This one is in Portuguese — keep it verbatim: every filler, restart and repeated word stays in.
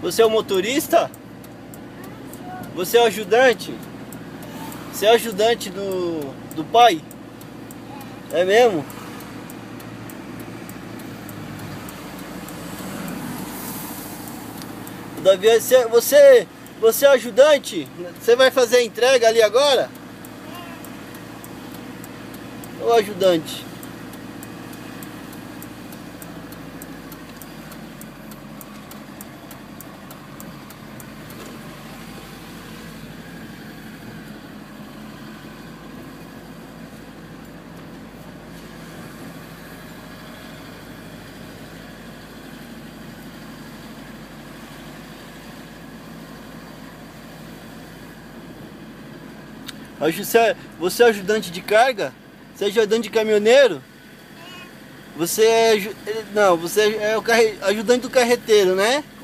Você é o motorista? Você é o ajudante? Você é o ajudante do, do pai? É mesmo? Davi, você, você, você é o ajudante? Você vai fazer a entrega ali agora? Ou ajudante? Você é, você é ajudante de carga? Você é ajudante de caminhoneiro? Você é... Não, você é o carre, ajudante do carreteiro, né?